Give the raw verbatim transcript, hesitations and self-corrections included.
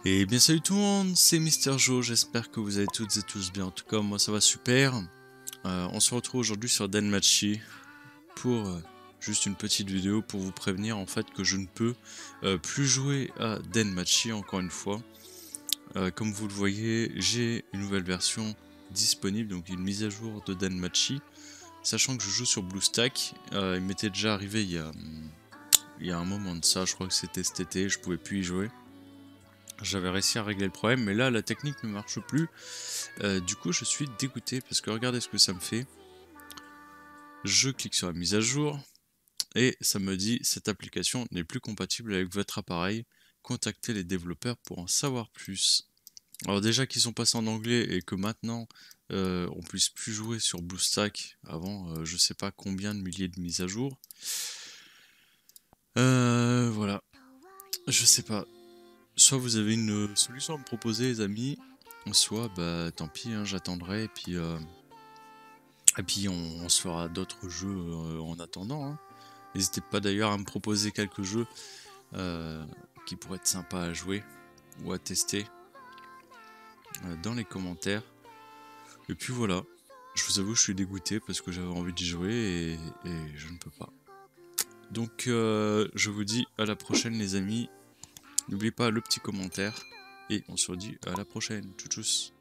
Et bien salut tout le monde, c'est Mister Joe, j'espère que vous allez toutes et tous bien. En tout cas moi ça va super. Euh, on se retrouve aujourd'hui sur Denmachi pour euh, juste une petite vidéo pour vous prévenir en fait que je ne peux euh, plus jouer à Denmachi encore une fois. Euh, comme vous le voyez, j'ai une nouvelle version disponible, donc une mise à jour de Denmachi. Sachant que je joue sur BlueStack, euh, il m'était déjà arrivé il y, a, il y a un moment de ça, je crois que c'était cet été, je pouvais plus y jouer. J'avais réussi à régler le problème, mais là la technique ne marche plus. Euh, du coup, je suis dégoûté parce que regardez ce que ça me fait. Je clique sur la mise à jour et ça me dit cette application n'est plus compatible avec votre appareil. Contactez les développeurs pour en savoir plus. Alors déjà qu'ils sont passés en anglais et que maintenant euh, on puisse plus jouer sur BlueStack avant euh, je sais pas combien de milliers de mises à jour. Euh, voilà. Je sais pas. Soit vous avez une solution à me proposer les amis, soit bah tant pis, hein, j'attendrai et puis euh, et puis on, on se fera d'autres jeux euh, en attendant. Hein. N'hésitez pas d'ailleurs à me proposer quelques jeux euh, qui pourraient être sympas à jouer ou à tester euh, dans les commentaires. Et puis voilà, je vous avoue je suis dégoûté parce que j'avais envie d'y jouer et, et je ne peux pas. Donc euh, je vous dis à la prochaine les amis. N'oubliez pas le petit commentaire et on se redit à la prochaine. Tchou tchous.